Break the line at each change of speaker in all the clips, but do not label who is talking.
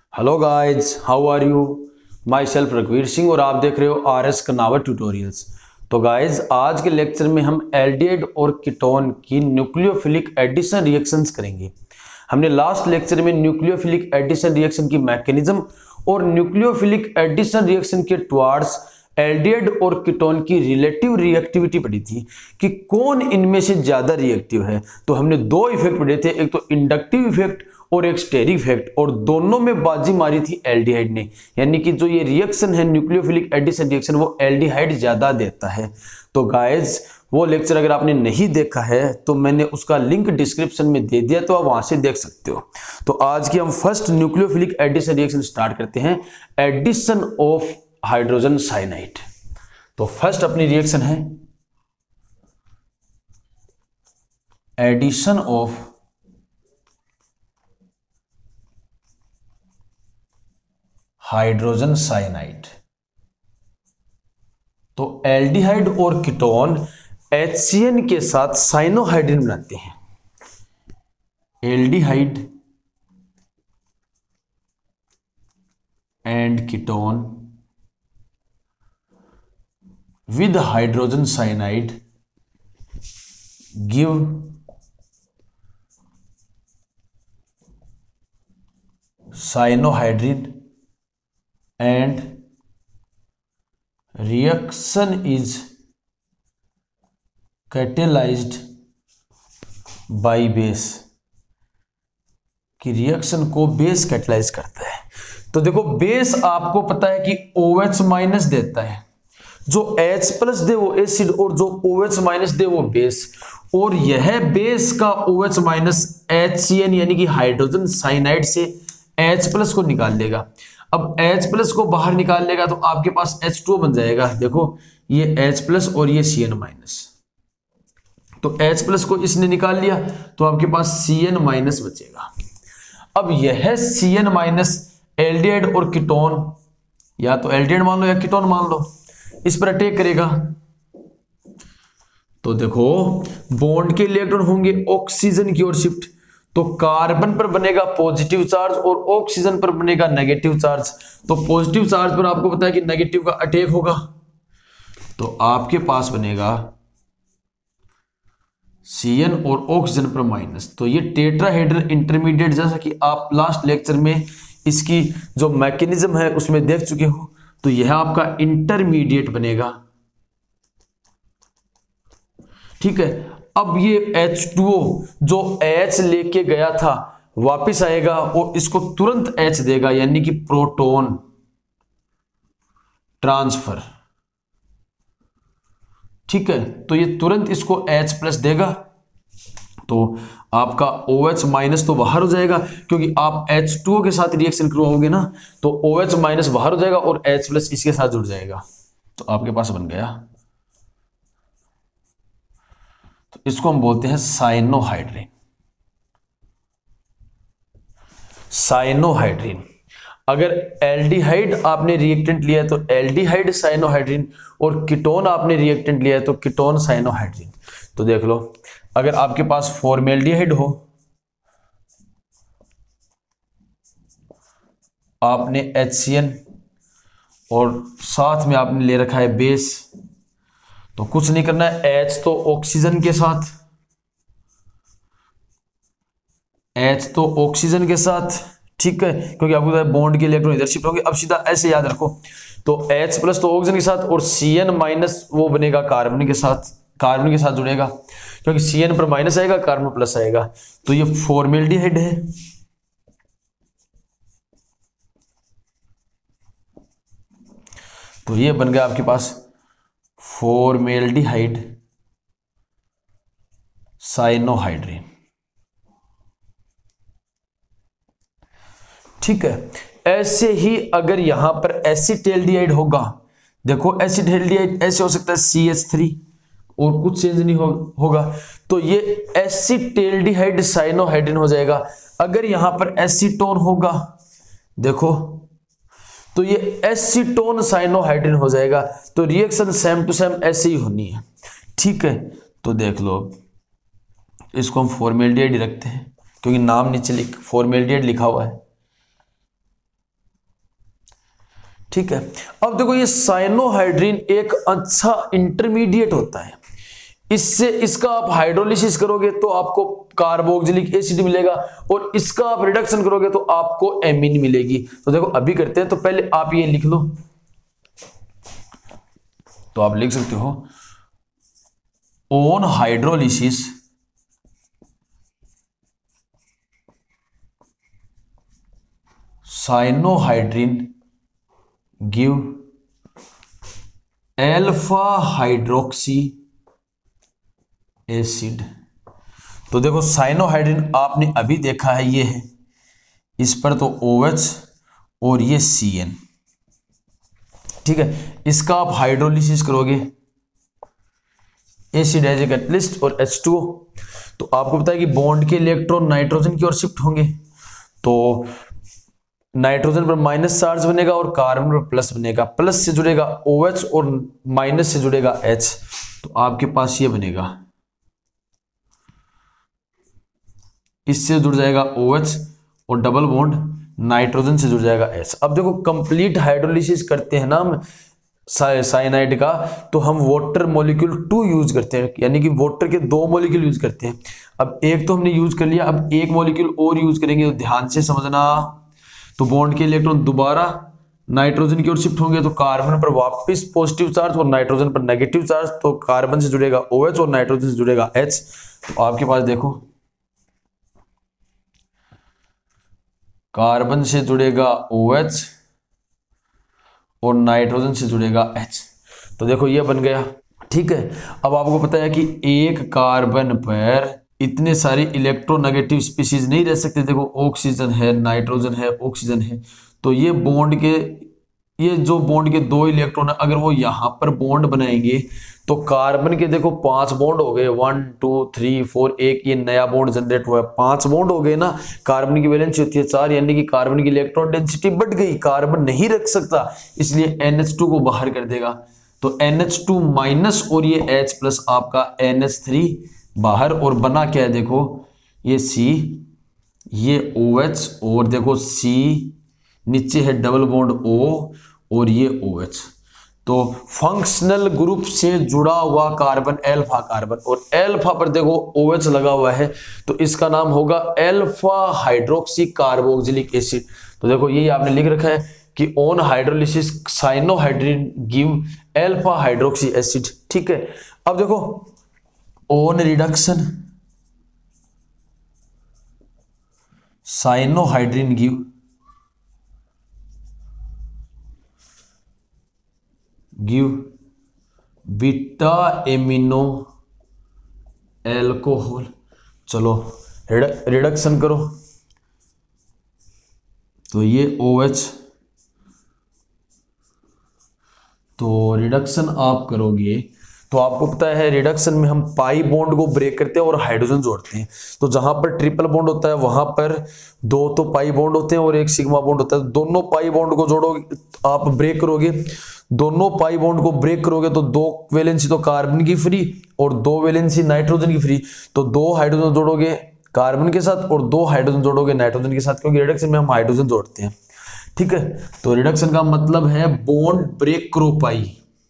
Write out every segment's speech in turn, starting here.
Hello guys, how are you. Myself रघुवीर सिंह और आप देख रहे हो RS कनावत ट्यूटोरियल्स। तो गाइस, आज के लेक्चर में हम एल्डिहाइड और कीटोन की न्यूक्लियोफिलिक एडिशन रिएक्शंस करेंगे। हमने लास्ट लेक्चर में न्यूक्लियोफिलिक एडिशन रिएक्शन की मैकेनिज्म और न्यूक्लियोफिलिक एडिशन रिएक्शन के टुवार्ड्स एल्डिहाइड और कीटोन की रिलेटिव रिएक्टिविटी पढ़ी थी कि कौन इनमें से ज्यादा रिएक्टिव है। तो हमने दो इफेक्ट पढ़े थे, एक तो इंडक्टिव इफेक्ट और एक स्टेरिक इफेक्ट, और दोनों में बाजी मारी थी एल्डिहाइड ने। यानी कि जो ये रिएक्शन है न्यूक्लियोफिलिक एडिशन रिएक्शन, वो एल्डिहाइड ज्यादा देता है। तो गाइस, वो लेक्चर अगर आपने नहीं देखा है तो मैंने उसका लिंक डिस्क्रिप्शन में दे दिया, तो आप वहां से देख सकते हो। तो आज की हम first nucleophilic addition reaction start करते हैं, एडिशन ऑफ हाइड्रोजन साइनाइड। तो फर्स्ट अपनी रिएक्शन है एडिशन ऑफ हाइड्रोजन साइनाइड। तो एल्डिहाइड और कीटोन HCN के साथ साइनोहाइड्रिन बनाते हैं। Aldehyde and ketone with hydrogen cyanide give cyanohydrin and reaction is catalyzed by base, कि रिएक्शन को बेस कैटलाइज करता है। तो देखो, बेस आपको पता है कि OH माइनस देता है, जो H प्लस दे वो एसिड और जो OH माइनस दे वो बेस, और यह बेस का OH माइनस HCN यानी कि हाइड्रोजन साइनाइड से H प्लस को निकाल लेगा। अब H प्लस को बाहर निकाल लेगा तो आपके पास H2O बन जाएगा। देखो, ये H प्लस और ये CN माइनस, तो H प्लस को इसने निकाल लिया तो आपके पास CN माइनस बचेगा। अब यह CN माइनस एल्डिहाइड और कीटोन, या तो एल्डिहाइड मान लो या कीटोन मान लो, इस पर अटैक करेगा। तो देखो, बॉन्ड के इलेक्ट्रॉन होंगे ऑक्सीजन की ओर शिफ्ट, तो कार्बन पर बनेगा पॉजिटिव चार्ज और ऑक्सीजन पर बनेगा नेगेटिव चार्ज। तो पॉजिटिव चार्ज पर आपको पता है कि नेगेटिव का अटैक होगा, तो आपके पास बनेगा CN और ऑक्सीजन पर माइनस। तो ये टेट्राहेड्रल इंटरमीडिएट, जैसा कि आप लास्ट लेक्चर में इसकी जो मैकेनिज्म है उसमें देख चुके हो, तो यह आपका इंटरमीडिएट बनेगा। ठीक है। अब ये H2O जो H लेके गया था वापिस आएगा और इसको तुरंत H देगा, यानी कि प्रोटॉन ट्रांसफर। ठीक है, तो ये तुरंत इसको H प्लस देगा, तो आपका OH माइनस तो बाहर हो जाएगा, क्योंकि आप H2O के साथ रिएक्शन करवाओगे ना, तो OH माइनस बाहर हो जाएगा और H प्लस इसके साथ जुड़ जाएगा, तो आपके पास बन गया। तो इसको हम बोलते हैं साइनोहाइड्रिन। साइनोहाइड्रिन, अगर एल्डिहाइड आपने रिएक्टेंट लिया है तो एल्डिहाइड साइनोहाइड्रिन, और कीटोन आपने रिएक्टेंट लिया है तो कीटोन साइनोहाइड्रिन। तो देख लो, अगर आपके पास फॉर्मेल्डिहाइड हो, आपने HCN और साथ में आपने ले रखा है बेस, तो कुछ नहीं करना है, H तो ऑक्सीजन के साथ, H तो ऑक्सीजन के साथ, ठीक है, क्योंकि आपको पता है बॉन्ड के इलेक्ट्रॉन इधर शिफ्ट होंगे। अब सीधा ऐसे याद रखो, तो H प्लस तो ऑक्सीजन के साथ और CN माइनस वो बनेगा कार्बन के साथ, कार्बन के साथ जुड़ेगा, क्योंकि CN पर माइनस आएगा, कार्बन प्लस आएगा, तो ये फॉर्मेल्डिहाइड है। तो ये बन गया आपके पास फॉर्मेल्डिहाइड साइनोहाइड्रिन। ठीक है। ऐसे ही अगर यहां पर एसिटेल्डिहाइड होगा, देखो एसिटेल्डिहाइड ऐसे हो सकता है CH3 और कुछ चेंज नहीं होगा, तो ये एसिटेल्डिहाइड साइनोहाइड्रिन हो जाएगा। अगर यहां पर एसीटोन होगा, देखो, तो ये एसीटोन साइनोहाइड्रिन हो जाएगा। तो रिएक्शन सेम टू सेम ऐसे ही होनी है। ठीक है, तो देख लो, इसको हम फॉर्मेल्डिहाइड रखते हैं, क्योंकि नाम नीचे फॉर्मेल्डिहाइड लिखा हुआ है। ठीक है। अब देखो ये साइनोहाइड्रिन एक अच्छा इंटरमीडिएट होता है, इससे इसका आप हाइड्रोलिसिस करोगे तो आपको कार्बोक्सिलिक एसिड मिलेगा और इसका आप रिडक्शन करोगे तो आपको एमीन मिलेगी। तो देखो अभी करते हैं, तो पहले आप ये लिख लो, तो आप लिख सकते हो on hydrolysis cyanohydrin give alpha hydroxy acid. तो देखो साइनोहाइड्रिन आपने अभी देखा है, ये है, इस पर तो OH और ये CN, ठीक है। इसका आप हाइड्रोलिसिस करोगे, एसिड एज ए कैटलिस्ट और H2O, तो आपको पता है कि बॉन्ड के इलेक्ट्रॉन नाइट्रोजन की ओर शिफ्ट होंगे, तो नाइट्रोजन पर माइनस चार्ज बनेगा और कार्बन पर प्लस बनेगा, प्लस से जुड़ेगा OH और माइनस से जुड़ेगा H, तो आपके पास ये बनेगा, इससे जुड़ जाएगा OH और डबल बॉन्ड नाइट्रोजन से जुड़ जाएगा H। अब देखो कंप्लीट हाइड्रोलिसिस करते हैं ना हम साइनाइड का, तो हम वाटर मॉलिक्यूल 2 यूज करते हैं, यानी कि वाटर के 2 मॉलिक्यूल यूज करते हैं। अब एक तो हमने यूज कर लिया, अब एक मॉलिक्यूल और यूज करेंगे, तो ध्यान से समझना। तो बॉन्ड के इलेक्ट्रॉन दोबारा नाइट्रोजन की ओर शिफ्ट होंगे, तो कार्बन पर वापस पॉजिटिव चार्ज और नाइट्रोजन पर नेगेटिव चार्ज, तो कार्बन से जुड़ेगा OH और नाइट्रोजन से जुड़ेगा H। तो आपके पास देखो कार्बन से जुड़ेगा OH और नाइट्रोजन से जुड़ेगा H, तो देखो ये बन गया, ठीक है। अब आपको पता है कि एक कार्बन पर इतने सारे इलेक्ट्रोनेगेटिव स्पीशीज नहीं रह सकते। देखो ऑक्सीजन है, नाइट्रोजन है, ऑक्सीजन है, तो ये बॉन्ड के, ये जो बॉन्ड के 2 इलेक्ट्रॉन है, अगर वो यहां पर बॉन्ड बनाएंगे तो कार्बन के देखो 5 बॉन्ड हो गए, 1 2 3 4, एक ये नया बॉन्ड जनरेट हुआ है, 5 बॉन्ड हो गए ना। कार्बन की वैलेंसी होती है 4, यानी कि कार्बन की इलेक्ट्रॉन डेंसिटी बढ़ गई, कार्बन नहीं रख सकता, इसलिए NH2 को बाहर कर देगा, तो NH2 माइनस और ये H प्लस आपका NH3 बाहर, और बना क्या है देखो, ये C, ये OH और देखो C, नीचे है डबल बॉन्ड O और ये OH, तो फंक्शनल ग्रुप से जुड़ा हुआ कार्बन एल्फा कार्बन, और एल्फा पर देखो OH लगा हुआ है, तो इसका नाम होगा एल्फा हाइड्रोक्सी कार्बोक्सिलिक एसिड। तो देखो यही आपने लिख रखा है कि on hydrolysis cyanohydrin give alpha hydroxy acid, ठीक है। अब देखो on reduction cyanohydrin give beta amino alcohol. चलो रिडक्शन करो, तो ये OH, तो रिडक्शन आप करोगे तो आपको पता है रिडक्शन में हम पाई बॉन्ड को ब्रेक करते हैं और हाइड्रोजन जोड़ते हैं। तो जहां पर ट्रिपल बॉन्ड होता है वहां पर 2 तो पाई बॉन्ड होते हैं और 1 सिग्मा बॉन्ड होता है। दोनों पाई बॉन्ड को जोड़ोगे, आप ब्रेक करोगे, दोनों पाई बॉन्ड को ब्रेक करोगे तो 2 वैलेंसी तो कार्बन की फ्री और 2 वैलेंसी नाइट्रोजन की फ्री, तो 2 हाइड्रोजन जोड़ोगे कार्बन के साथ और 2 हाइड्रोजन जोड़ोगे नाइट्रोजन के साथ, क्योंकि रिडक्शन में हम हाइड्रोजन जोड़ते हैं, ठीक है। तो रिडक्शन का मतलब है बॉन्ड ब्रेक करो पाई,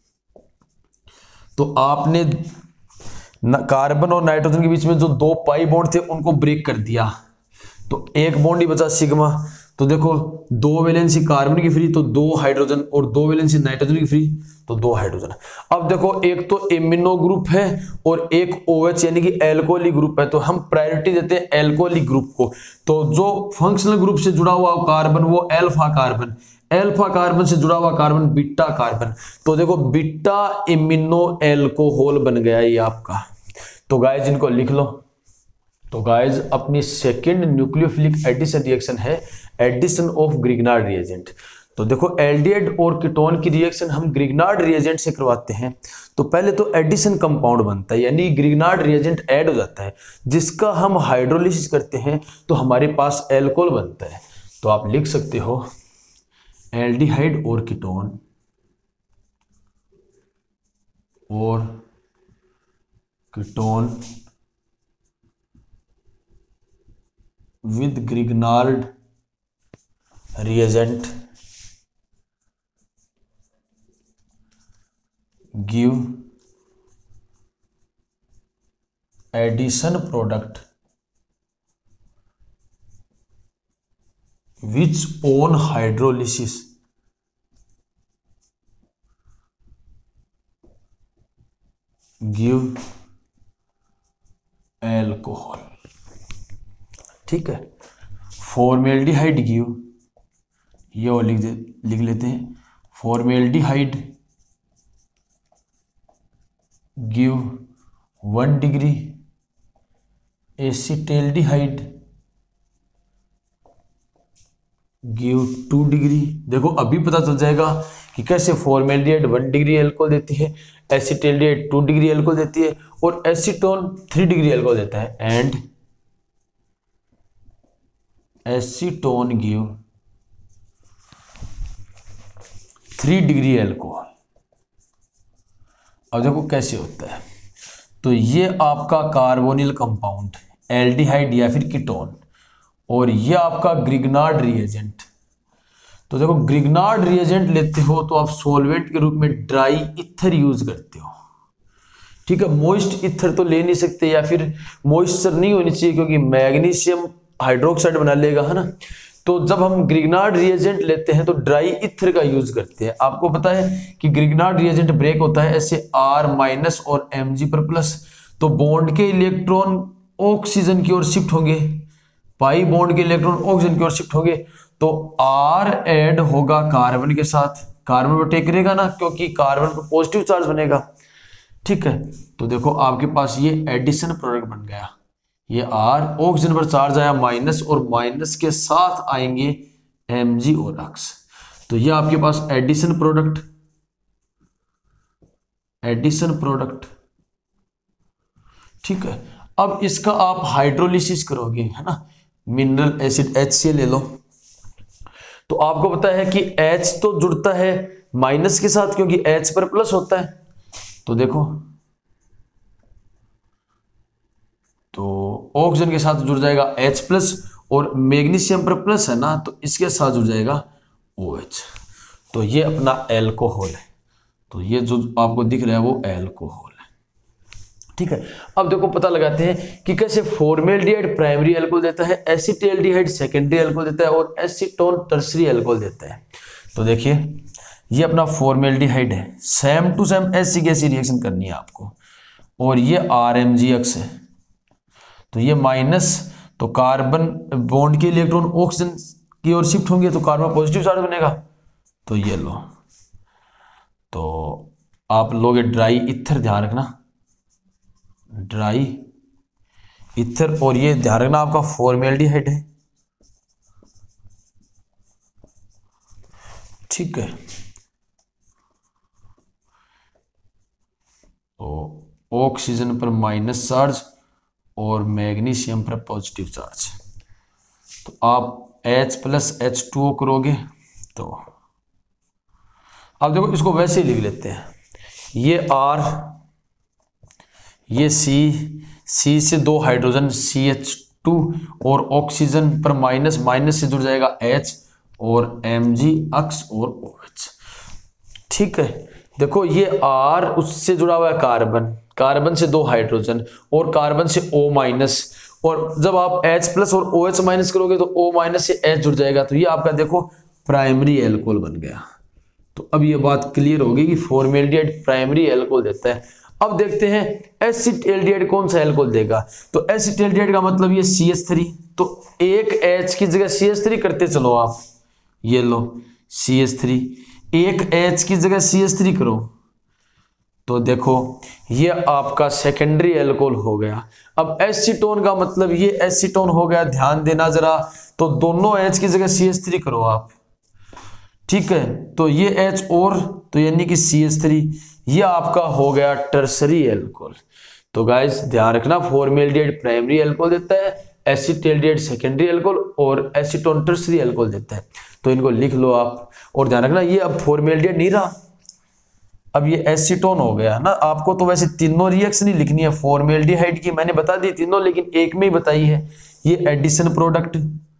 तो आपने कार्बन और नाइट्रोजन के बीच में जो 2 पाई बॉन्ड थे उनको ब्रेक कर दिया, तो एक बॉन्ड ही बचा सिग्मा। तो देखो 2 वैलेंसी कार्बन की फ्री तो 2 हाइड्रोजन और 2 वैलेंसी नाइट्रोजन की फ्री तो 2 हाइड्रोजन। अब देखो एक तो एमिनो ग्रुप है और एक OH यानी कि एल्कोहलिक ग्रुप है, तो हम प्रायोरिटी देते हैं एल्कोहलिक ग्रुप को। तो जो फंक्शनल ग्रुप से जुड़ा हुआ कार्बन वो एल्फा कार्बन, एल्फा कार्बन से जुड़ा हुआ कार्बन बीटा कार्बन, तो देखो बीटा एमिनो एल्कोहल बन गया ये आपका। तो गाइस इनको लिख लो। तो गाइस अपनी सेकंड न्यूक्लियोफिलिक एडिशन रिएक्शन है एडिशन ऑफ ग्रिग्नार्ड रिएजेंट। तो देखो एल्डिहाइड और कीटोन की रिएक्शन हम ग्रिग्नार्ड रिएजेंट से करवाते हैं। तो पहले तो एडिशन कंपाउंड बनता है, यानी ग्रिग्नार्ड रिएजेंट ऐड हो जाता है, जिसका हम हाइड्रोलिसिस करते हैं तो हमारे पास एल्कोहल बनता है। तो आप लिख सकते हो एल्डिहाइड और कीटोन और ketone with Grignard reagent give addition product which on hydrolysis give alcohol। ठीक है, फॉर्मेल्डिहाइड गिव, ये और लिख लेते हैं, formaldehyde give 1 degree, acetaldehyde give 2 degree. देखो अभी पता चल जाएगा कि कैसे फॉर्मेल्डिहाइड 1 डिग्री एल्कोहल देती है, एसिटेल्डिहाइड 2 डिग्री एल्कोहल देती है और एसीटोन 3 डिग्री एल्कोहल देता है। And acetone give 3 degree alcohol. अब देखो कैसे होता है, तो ये आपका कार्बोनिल कंपाउंड एल्डिहाइड या फिर कीटोन, और ये आपका ग्रिग्नार्ड रिएजेंट। तो देखो ग्रिग्नार्ड रिएजेंट लेते हो तो आप सॉल्वेंट के रूप में ड्राई ईथर यूज करते हो। ठीक है, मॉइस्ट ईथर तो ले नहीं सकते या फिर मॉइस्चर नहीं होनी चाहिए क्योंकि मैग्नीशियम हाइड्रोक्साइड बना लेगा, है ना। तो जब हम ग्रिग्नार्ड रिएजेंट लेते हैं तो ड्राई ईथर का यूज करते हैं। आपको पता है कि ग्रिग्नार्ड रिएजेंट ब्रेक होता है ऐसे R- और Mg+, तो बॉन्ड के इलेक्ट्रॉन ऑक्सीजन की ओर शिफ्ट होंगे, पाई बॉन्ड के इलेक्ट्रॉन ऑक्सीजन की ओर शिफ्ट होंगे, तो R ऐड होगा कार्बन के साथ, कार्बन पर टेक करेगा ना क्योंकि कार्बन पर पॉजिटिव चार्ज बनेगा। ठीक है, तो देखो आपके पास ये एडिशन प्रोडक्ट बन गया, ये R ऑक्सीजन पर चार्ज आया माइनस, और माइनस के साथ आएंगे Mg और X, तो ये आपके पास एडिशन प्रोडक्ट। ठीक है, अब इसका आप हाइड्रोलिसिस करोगे, है ना, मिनरल एसिड HCl ले लो, तो आपको पता है कि H तो जुड़ता है माइनस के साथ क्योंकि H पर प्लस होता है। तो देखो, तो ऑक्सीजन के साथ जुड़ जाएगा H+, और मैग्नीशियम पर प्लस है ना, तो इसके साथ जुड़ जाएगा OH, तो ये अपना एल्कोहल है। तो ये जो आपको दिख रहा है वो एल्कोहल है। ठीक है, अब देखो पता लगाते हैं कि कैसे फॉर्मेल्डिहाइड प्राइमरी एल्कोहल देता है, एसिटेल्डिहाइड सेकेंडरी एल्कोहल देता है और एसीटोन टर्सरी एल्कोहल देता है। तो देखिए ये अपना फॉर्मेल्डिहाइड है, सेम टू सेम ऐसी कैसी रिएक्शन करनी है आपको, और ये RMgX है, तो ये माइनस, तो कार्बन बॉन्ड के इलेक्ट्रॉन ऑक्सीजन की ओर शिफ्ट होंगे तो कार्बन पॉजिटिव चार्ज बनेगा, तो ये लो, तो आप लोगे ड्राई ईथर, ध्यान रखना ड्राई ईथर, और ये ध्यान रखना आपका फॉर्मेल्डिहाइड है। ठीक है, तो ऑक्सीजन पर माइनस चार्ज और मैग्नीशियम पर पॉजिटिव चार्ज, तो आप H+H2O करोगे। तो अब देखो इसको वैसे ही लिख लेते हैं, ये R, ये C से 2 हाइड्रोजन CH2 और ऑक्सीजन पर माइनस से जुड़ जाएगा H और Mg+ और OH। ठीक है, देखो ये R उससे जुड़ा हुआ है कार्बन से 2 हाइड्रोजन और कार्बन से O-, और जब आप H+ और OH- करोगे तो O- से H जुड़ जाएगा, तो ये आपका देखो प्राइमरी एल्कोहल बन गया। तो अब ये बात क्लियर होगी कि फॉर्मेल्डिहाइड प्राइमरी एल्कोहल देता है। अब देखते हैं एसिटेल्डिहाइड कौन सा एल्कोहल देगा, तो एसिटेल्डिहाइड का मतलब ये CH3, तो एक H की जगह CH3 करते चलो आप, ये लो CH3, एक H की जगह CH3 करो, तो देखो ये आपका सेकेंडरी एल्कोहल हो गया। अब एसीटोन का मतलब ये एसीटोन हो गया, ध्यान देना जरा, तो दोनों H की जगह CH3 करो आप। ठीक है, तो ये H और, तो यानी कि CH3, ये आपका हो गया टर्सरी एल्कोहल। तो गाइस ध्यान रखना, फॉर्मेल्डिहाइड प्राइमरी एल्कोहल देता है, एसिटेल्डिहाइड सेकेंडरी एल्कोहल और एसीटोन टर्सरी एल्कोहल देता है। तो इनको लिख लो आप, और ध्यान रखना ये अब फॉर्मेल्डिहाइड नहीं रहा, अब ये एसीटोन हो गया ना। आपको तो वैसे तीनों रिएक्शन ही लिखनी है, फॉर्मेल्डिहाइड की मैंने बता दी तीनों, लेकिन एक में ही बताई है, ये एडिशन प्रोडक्ट,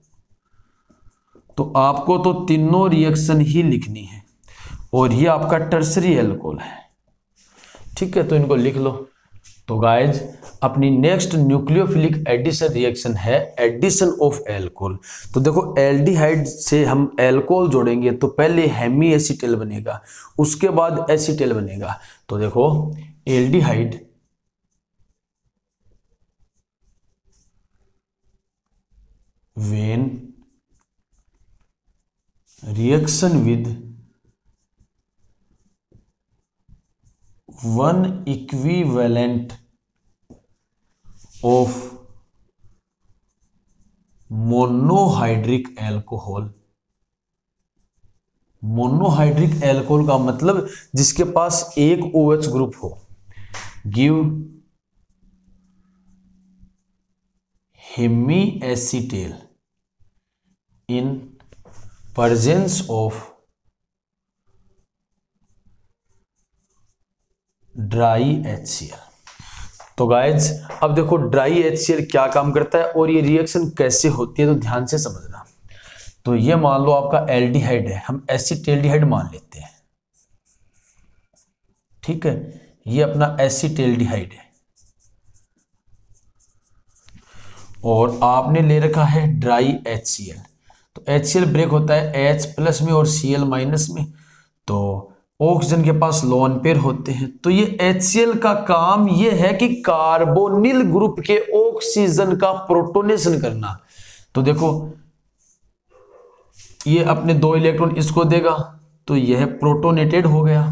तो आपको तो तीनों रिएक्शन ही लिखनी है, और ये आपका टर्सरी एल्कोहल है। ठीक है, तो इनको लिख लो। तो गाइज अपनी नेक्स्ट न्यूक्लियोफिलिक एडिशन रिएक्शन है एडिशन ऑफ एल्कोहल। तो देखो एल्डिहाइड से हम एल्कोहल जोड़ेंगे तो पहले हेमी एसीटेल बनेगा, उसके बाद एसीटेल बनेगा। तो देखो aldehyde when reaction with one equivalent of monohydric alcohol. Monohydric alcohol का मतलब जिसके पास एक OH ग्रुप हो, give hemiacetal in presence of dry HCl। तो गाइज अब देखो ड्राई HCl क्या काम करता है और ये रिएक्शन कैसे होती है, तो ध्यान से समझना। तो ये मान लो आपका एल्डिहाइड है, हम एसीटेल्डिहाइड मान लेते हैं, ठीक है, ये अपना एसीटेल्डिहाइड है और आपने ले रखा है ड्राई HCl। तो HCl ब्रेक होता है H प्लस में और Cl माइनस में, तो ऑक्सीजन के पास लोन पेयर होते हैं। तो ये HCl का काम ये है कि कार्बोनिल ग्रुप के ऑक्सीजन का प्रोटोनेशन करना। तो देखो ये अपने 2 इलेक्ट्रॉन इसको देगा तो यह प्रोटोनेटेड हो गया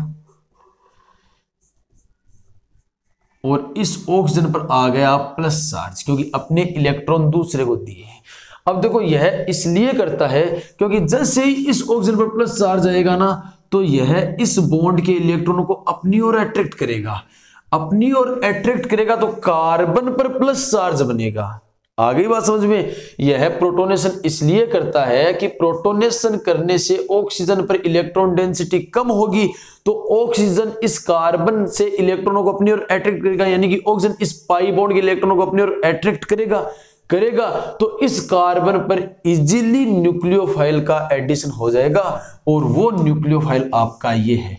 और इस ऑक्सीजन पर आ गया प्लस चार्ज, क्योंकि अपने इलेक्ट्रॉन दूसरे को दिए हैं। अब देखो यह इसलिए करता है क्योंकि जैसे ही इस ऑक्सीजन पर प्लस चार्ज आएगा ना, तो यह इस बॉन्ड के इलेक्ट्रॉनों को अपनी ओर अट्रैक्ट करेगा, अपनी ओर अट्रैक्ट करेगा तो कार्बन पर प्लस चार्ज बनेगा। आ गई बात समझ में। यह प्रोटोनेशन इसलिए करता है कि प्रोटोनेशन करने से ऑक्सीजन पर इलेक्ट्रॉन डेंसिटी कम होगी, तो ऑक्सीजन इस कार्बन से इलेक्ट्रॉनों को अपनी ओर अट्रैक्ट करेगा, यानी कि ऑक्सीजन इस पाई बॉन्ड के इलेक्ट्रॉनों को अपनी ओर अट्रैक्ट करेगा तो इस कार्बन पर इजीली न्यूक्लियोफाइल का एडिशन हो जाएगा और वो न्यूक्लियोफाइल आपका ये है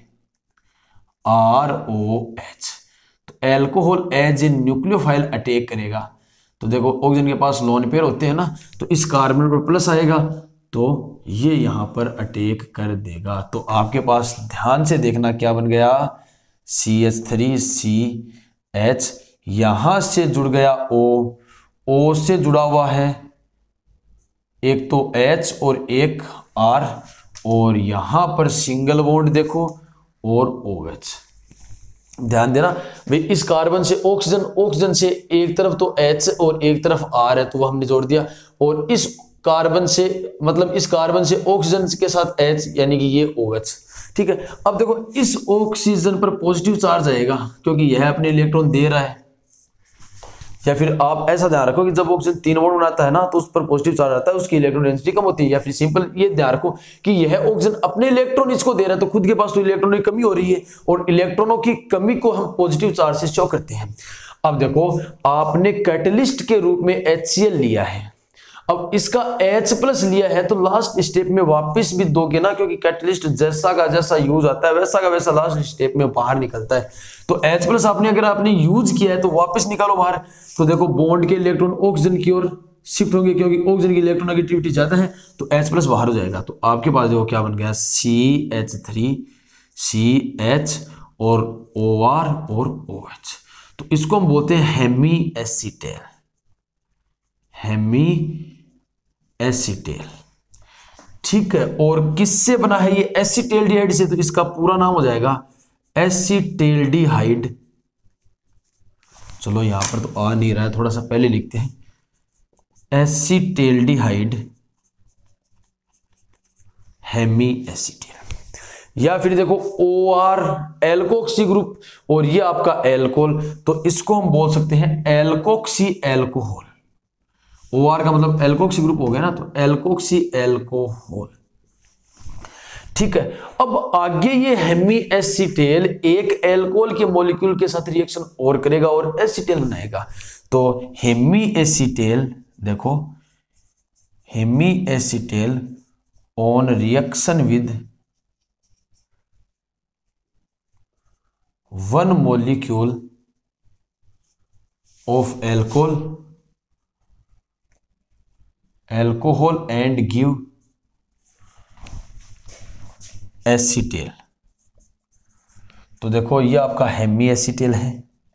ROH। तो alcohol as a nucleophile attack करेगा। तो देखो ऑक्सीजन के पास लोन पेयर होते हैं ना, तो इस कार्बन पर प्लस आएगा तो ये यहां पर अटैक कर देगा। तो आपके पास ध्यान से देखना क्या बन गया, CH3CH, यहां से जुड़ गया O से जुड़ा हुआ है एक तो H और एक R, और यहां पर सिंगल बॉन्ड देखो और OH। ध्यान देना भाई, इस कार्बन से ऑक्सीजन से एक तरफ तो H और एक तरफ R है, तो वो हमने जोड़ दिया, और इस कार्बन से मतलब इस कार्बन से ऑक्सीजन के साथ H, यानी कि ये OH। ठीक है, अब देखो इस ऑक्सीजन पर पॉजिटिव चार्ज आएगा क्योंकि यह अपने इलेक्ट्रॉन दे रहा है, या फिर आप ऐसा ध्यान रखो कि जब ऑक्सीजन 3 बॉन्ड बनाता है ना, तो उस पर पॉजिटिव चार्ज आता है, उसकी इलेक्ट्रॉन डेंसिटी कम होती है। या फिर सिंपल ये ध्यान रखो कि यह ऑक्सीजन अपने इलेक्ट्रॉन इसको दे रहा है, तो खुद के पास तो इलेक्ट्रॉनों की कमी हो रही है, और इलेक्ट्रॉनों की कमी को हम पॉजिटिव चार्ज से शो करते हैं। अब देखो आपने कैटलिस्ट के रूप में HCl लिया है, अब इसका H+ लिया है, तो लास्ट स्टेप में वापस भी दोगे ना, क्योंकि कैटलिस्ट जैसा का जैसा यूज आता है वैसा का वैसा लास्ट स्टेप में बाहर निकलता है। तो H+ अगर आपने यूज किया है तो वापस निकालो बाहर। तो देखो बॉन्ड के इलेक्ट्रॉन ऑक्सीजन की ओर शिफ्ट होंगे क्योंकि ऑक्सीजन की इलेक्ट्रॉन नेगेटिविटी ज्यादा है, तो H+ बाहर हो जाएगा। तो आपके पास देखो क्या बन गया, CH3CH और OR और OH। तो इसको हम बोलते हैं हेमी एसीटेल, हेमी एसीटेल। ठीक है, और किससे बना है ये, एसीटेल्डिहाइड से, तो इसका पूरा नाम हो जाएगा एसीटेल्डिहाइड। चलो यहां पर तो आ नहीं रहा है, थोड़ा सा पहले लिखते हैं, एसीटेल्डिहाइड हेमी एसीटेल। या फिर देखो OR एल्कोक्सी ग्रुप और ये आपका एल्कोहल, तो इसको हम बोल सकते हैं एल्कोक्सी एल्कोहल। OR का मतलब एल्कोक्सी ग्रुप हो गया ना, तो एल्कोक्सी एल्कोहल। ठीक है, अब आगे ये हेमी एसीटेल एक एल्कोहल के मॉलिक्यूल के साथ रिएक्शन और करेगा और एसीटेल बनाएगा। तो हेमी एसीटेल, देखो hemi acetal on reaction with 1 molecule of alcohol and give acetal. तो देखो ये आपका हेमी एसिटेल है,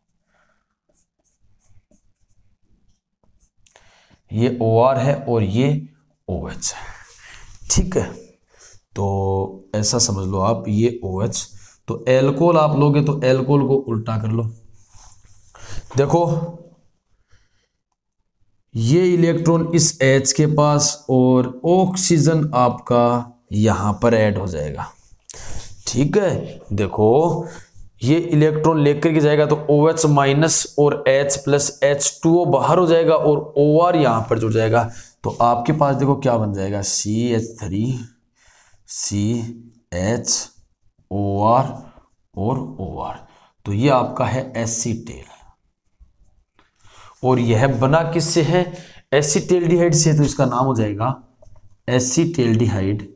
ये OR है और ये OH है। ठीक है, तो ऐसा समझ लो आप, ये OH, तो एल्कोहल आप लोगे तो एल्कोहल को उल्टा कर लो। देखो ये इलेक्ट्रॉन इस H के पास और ऑक्सीजन आपका यहां पर ऐड हो जाएगा। ठीक है, देखो ये इलेक्ट्रॉन लेकर के जाएगा तो OH माइनस और H प्लस H2O बाहर हो जाएगा और OR यहां पर जुड़ जाएगा। तो आपके पास देखो क्या बन जाएगा, CH3 CHOR और OR। तो ये आपका है एसिटेल, और यह बना किससे है, एसिटेल्डिहाइड से, तो इसका नाम हो जाएगा एसिटेल्डिहाइड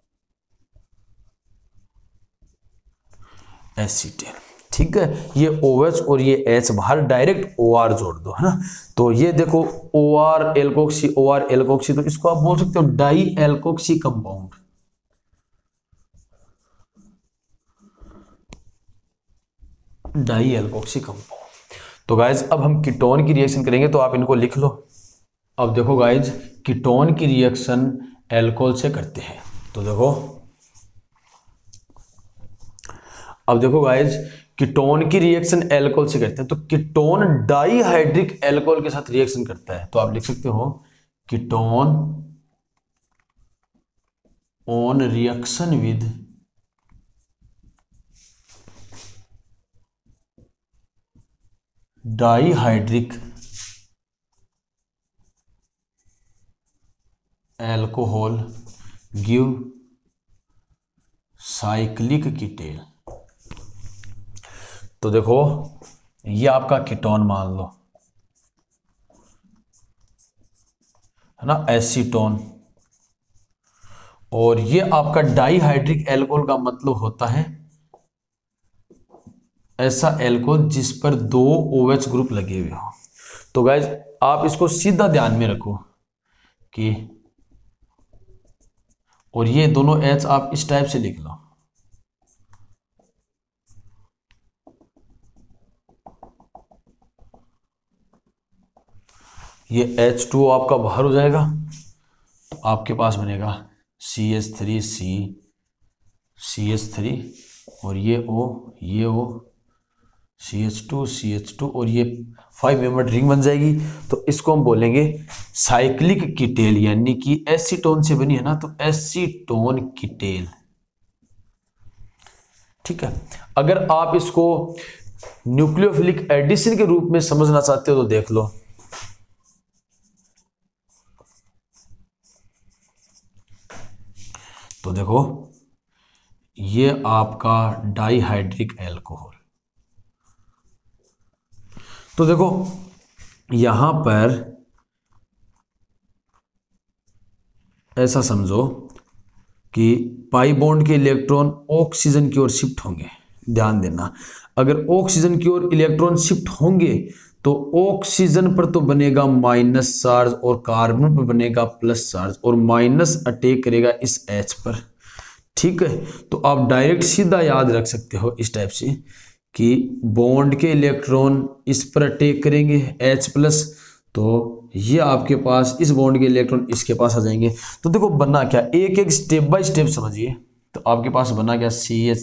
एसिटेल। ठीक है, ये OH और ये H बाहर डायरेक्ट OR जोड़ दो, है ना। तो ये देखो OR एल्कोक्सी, OR एल्कोक्सी, तो इसको आप बोल सकते हो di alkoxy compound. Di alkoxy compound. तो गाइज अब हम कीटोन की रिएक्शन करेंगे, तो आप इनको लिख लो। अब देखो गाइज, कीटोन की रिएक्शन एल्कोहल से करते हैं। तो देखो, अब देखो गाइज, कीटोन की रिएक्शन एल्कोहल से करते हैं, तो कीटोन डाईहाइड्रिक एल्कोहल के साथ रिएक्शन करता है। तो आप लिख सकते हो ketone on reaction with dihydric alcohol give cyclic ketal. तो देखो ये आपका कीटोन मान लो, है ना, एसीटोन, और ये आपका डाईहाइड्रिक एल्कोहल का मतलब होता है ऐसा एल्कोहल जिस पर 2 OH ग्रुप लगे हुए हो। तो गाइज आप इसको सीधा ध्यान में रखो कि, और ये दोनों H आप इस टाइप से लिख लो, ये H2O आपका बाहर हो जाएगा, तो आपके पास बनेगा CH3 CH3 और ये O CH2 और ये 5 मेंबर रिंग बन जाएगी। तो इसको हम बोलेंगे साइक्लिक कीटेल, यानी कि एसीटोन से बनी है ना, तो एसीटोन कीटेल। ठीक है, अगर आप इसको न्यूक्लियोफिलिक एडिशन के रूप में समझना चाहते हो तो देख लो, तो देखो ये आपका डाईहाइड्रिक एल्कोहल, तो देखो यहां पर ऐसा समझो कि पाई बॉन्ड के इलेक्ट्रॉन ऑक्सीजन की ओर शिफ्ट होंगे। ध्यान देना, अगर ऑक्सीजन की ओर इलेक्ट्रॉन शिफ्ट होंगे तो ऑक्सीजन पर तो बनेगा माइनस चार्ज और कार्बन पर बनेगा प्लस चार्ज, और माइनस अटैक करेगा इस H पर। ठीक है, तो आप डायरेक्ट सीधा याद रख सकते हो इस टाइप से कि बॉन्ड के इलेक्ट्रॉन इस पर अटैक करेंगे H प्लस, तो ये आपके पास इस बॉन्ड के इलेक्ट्रॉन इसके पास आ जाएंगे। तो देखो बना क्या, एक एक स्टेप बाय स्टेप समझिए। तो आपके पास बना क्या,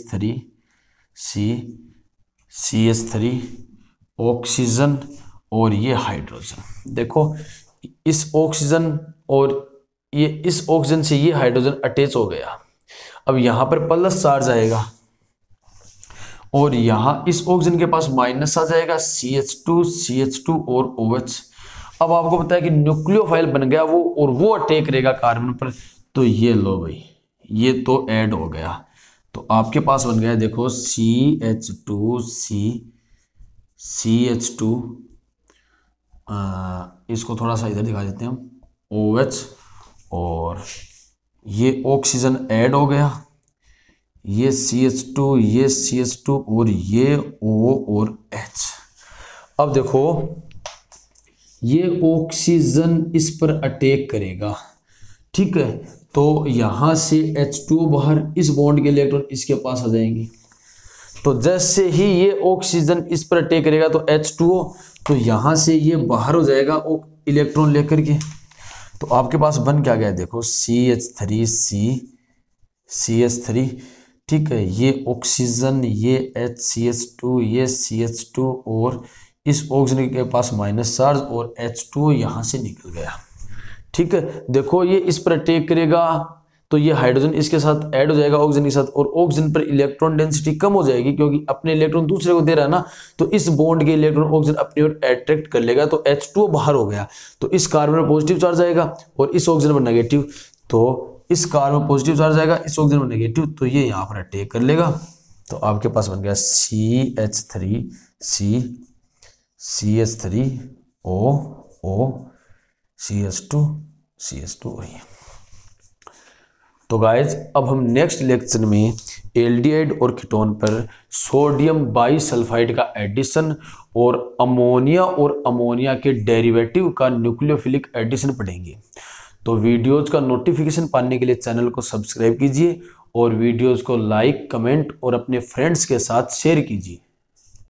CH3 ऑक्सीजन और ये हाइड्रोजन। देखो इस ऑक्सीजन और ये इस ऑक्सीजन से ये हाइड्रोजन अटैच हो गया, अब यहां पर प्लस चार्ज आएगा और यहां इस ऑक्सीजन के पास माइनस आ जाएगा, CH2 और OH। अब आपको पता है कि न्यूक्लियोफाइल बन गया वो, और वो अटैक करेगा कार्बन पर। तो ये लो भाई, ये तो ऐड हो गया, तो आपके पास बन गया देखो CH2 इसको थोड़ा सा इधर दिखा देते हैं हम, OH, और ये ऑक्सीजन ऐड हो गया, ये CH2, ये CH2 और ये O और H। अब देखो ये ऑक्सीजन इस पर अटैक करेगा, ठीक है, तो यहां से H2O बाहर, इस बॉन्ड के इलेक्ट्रॉन इसके पास आ जाएंगे। तो जैसे ही ये ऑक्सीजन इस पर अटैक करेगा तो H2O, तो यहां से ये बाहर हो जाएगा इलेक्ट्रॉन लेकर के। तो आपके पास बन क्या गया, देखो CH3, ठीक है, ये ऑक्सीजन, ये HCH2, ये CH2 और इस ऑक्सीजन के पास माइनस चार्ज और H2O यहां से निकल गया, ठीक है। देखो ये इस पर अटैक करेगा तो ये हाइड्रोजन इसके साथ ऐड हो जाएगा ऑक्सीजन के साथ, और ऑक्सीजन पर इलेक्ट्रॉन डेंसिटी कम हो जाएगी क्योंकि अपने इलेक्ट्रॉन दूसरे को दे रहा है ना, तो इस बॉन्ड के इलेक्ट्रॉन ऑक्सीजन अपनी ओर अट्रैक्ट कर लेगा। तो H2O बाहर हो गया, तो इस कार्बन में पॉजिटिव चार्ज आएगा और इस ऑक्सीजन पर नेगेटिव, तो इस कार्बन में पॉजिटिव चार्ज आएगा, इस ऑक्सीजन में नेगेटिव, तो ये यहाँ पर अटैक कर लेगा। तो आपके पास बन गया CH3O CH2 वही। तो गाइज अब हम नेक्स्ट लेक्चर में एल्डिहाइड और कीटोन पर सोडियम बाईसल्फाइड का एडिशन और अमोनिया के डेरिवेटिव का न्यूक्लियोफिलिक एडिशन पढ़ेंगे। तो वीडियोज का नोटिफिकेशन पाने के लिए चैनल को सब्सक्राइब कीजिए और वीडियोज को लाइक, कमेंट और अपने फ्रेंड्स के साथ शेयर कीजिए।